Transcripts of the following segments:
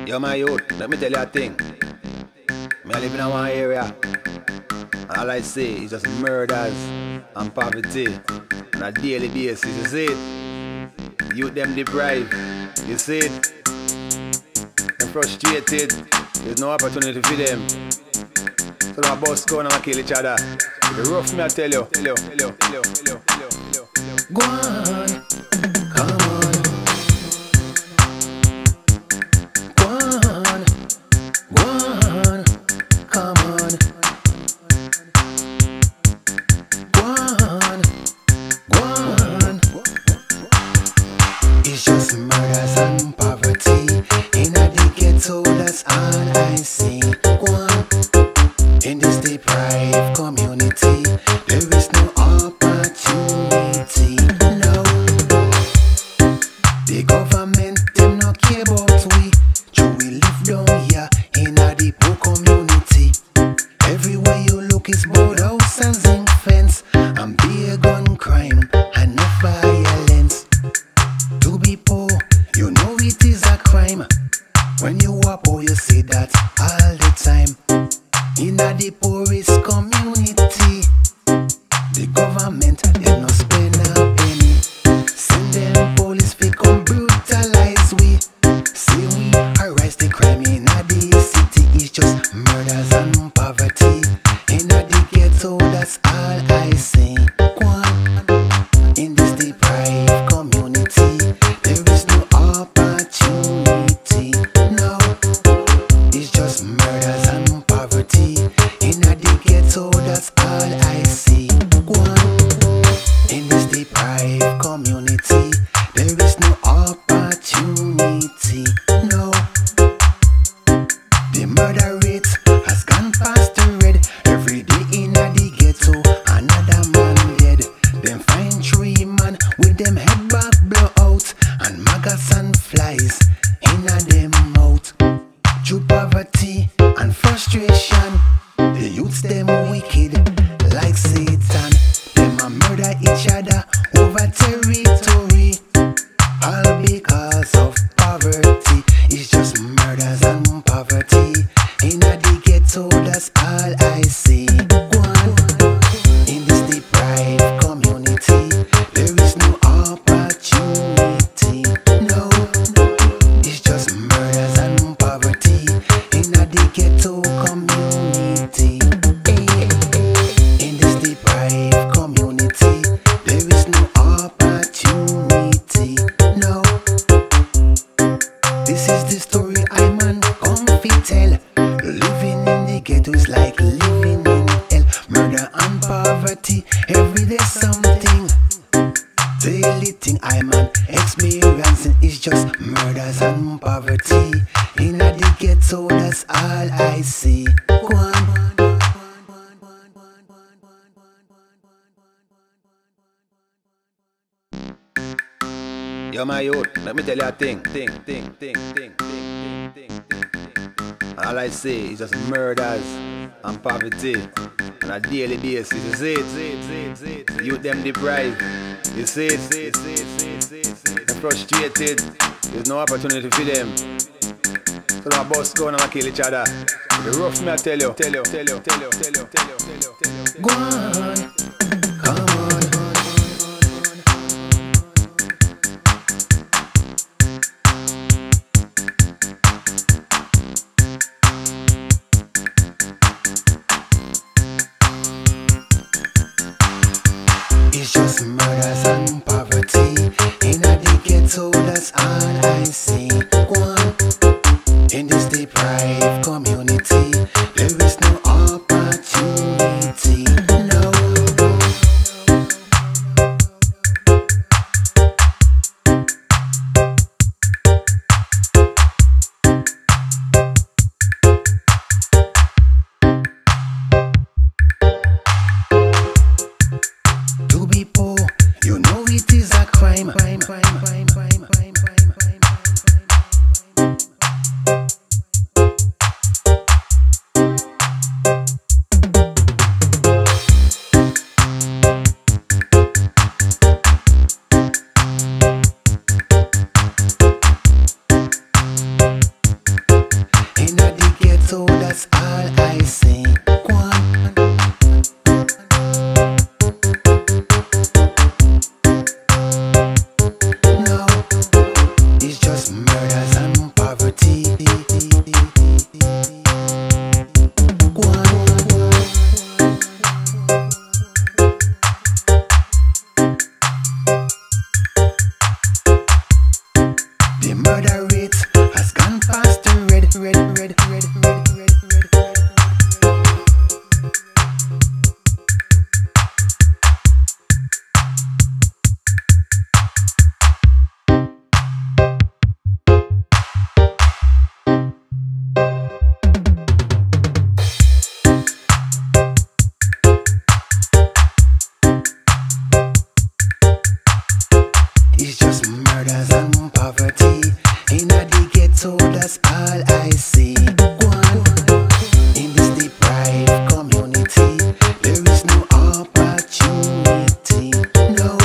Yo, my youth, let me tell you a thing. I live in one area, and all I see is just murders and poverty on a daily basis. You see it? Youth them deprived. You see it? They're frustrated. There's no opportunity for them. So they bust gun and kill each other. It's rough, me I tell you. Go on, come on. Go on, go on, come on. Go on, go on. It's just murders and poverty in the ghetto, that's all I see. Go on. In this deprived community, there is no opportunity. No, the government them not care about we. We live down here in a the poor community. Everywhere you look is board house and zinc fence, and beer gun crime and no violence. To be poor, you know it is a crime. When you are poor, you see that all the time. In the poorest community, the government they no spend a penny. Send them police fi come brutalize we. See we harass the crime in the city. It's just murders and poverty in the ghetto, that's all I see. In this deprived community, there is no opportunity. No, it's just murders and poverty in the ghetto, that's all I see. In this deprived community, there is no opportunity. No, the murder rate has gone past the red. Every day in the ghetto, another man dead. Them find 3 man with them head back blow out, and maggots and flies in a them mouth. Through poverty and frustration, the youths them wicked like Satan. Them a murder each other over territory, all because of poverty. It's just murders and poverty in the ghetto, that's all I see. In this deprived community, there is no opportunity. No, it's just murders and poverty in the ghetto community. In this deprived community, there is no opportunity. No, this is the story I'm on comfy tell. Living in the ghetto is like living in hell. Murder and poverty, every day something. Daily thing I'm on experiencing is just murders and poverty in the ghetto, that's all I see. Go on. Yo, my youth, let me tell you a thing. All I see is just murders and poverty on a daily basis. You see it? Youth them deprived. You see it? They're frustrated. There's no opportunity for them. So they bust gun and kill each other. It's rough, me I tell you. Go on, come on. It's just murders and poverty in the ghetto, that's all I see. In this deprived community, there is no opportunity. No, to be poor, you know it is a crime. that's all I see. Go on. In this deprived community, there is no opportunity. No.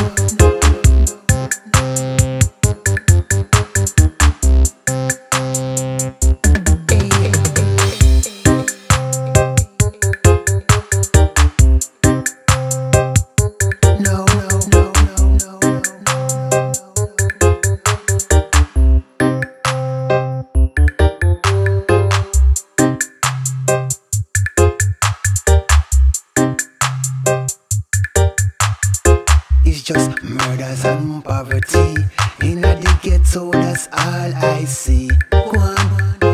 It's just murders and poverty. In the ghetto, that's all I see. Go on.